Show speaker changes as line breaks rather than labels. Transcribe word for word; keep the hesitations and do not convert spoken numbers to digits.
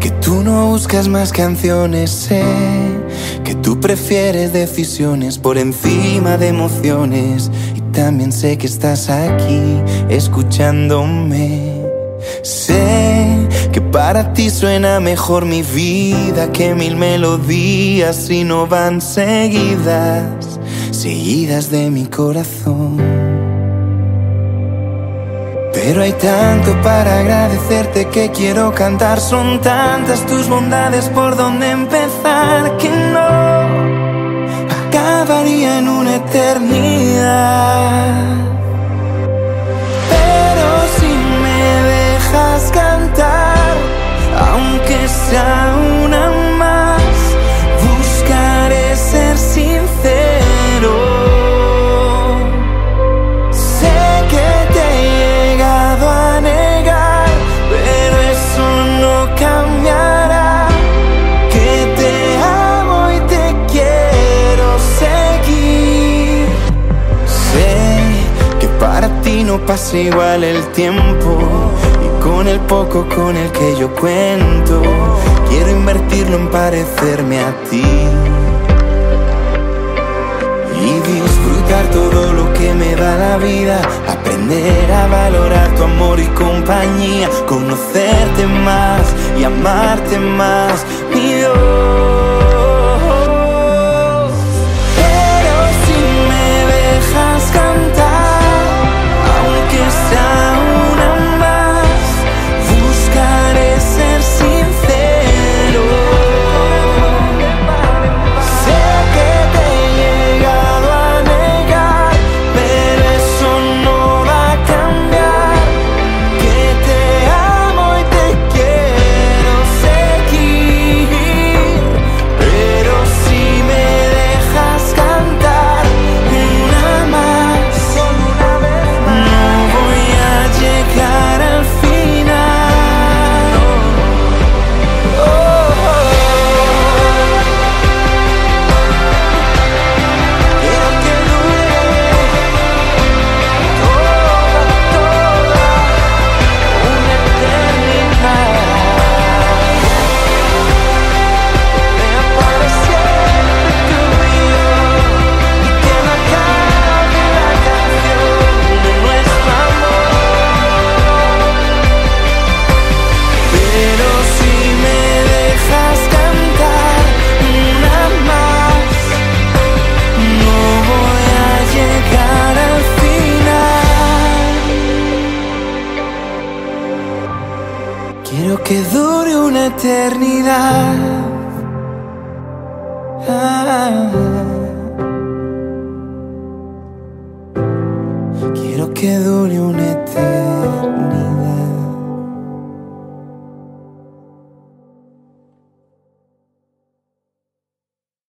que tú no buscas más canciones, sé que tú prefieres decisiones por encima de emociones. Y también sé que estás aquí escuchándome. Sé que para ti suena mejor mi vida que mil melodías si no van seguidas, seguidas de mi corazón. Pero hay tanto para agradecerte que quiero cantar. Son tantas tus bondades por donde empezar que no acabaría en una eternidad. Pero si me dejas cantar, aunque sea una más, buscaré ser sincero. Sé que te he llegado a negar, pero eso no cambiará. Que te amo y te quiero seguir. Sé que para ti no pasa igual el tiempo, y con el poco con el que yo cuento, quiero invertirlo en parecerme a ti y disfrutar todo lo que me da la vida. Aprender a valorar tu amor y compañía, conocerte más y amarte más, mi Dios. Pero si me dejas cantar, aunque sea una más, buscaré ser sincero. Sé que te he llegado a negar, pero eso no va a cambiar. Que te amo y te quiero seguir. Pero si me dejas cantar una más, solo una vez más, no voy a llegar al final. Oh, oh, oh. Quiero que dure toda, toda una eternidad. Me apareciera tu vida y que no acabe la canción de nuestro amor. Pero si me dejas cantar una más, no voy a llegar al final. Quiero que dure una eternidad. Ah. Quiero que dure una eternidad.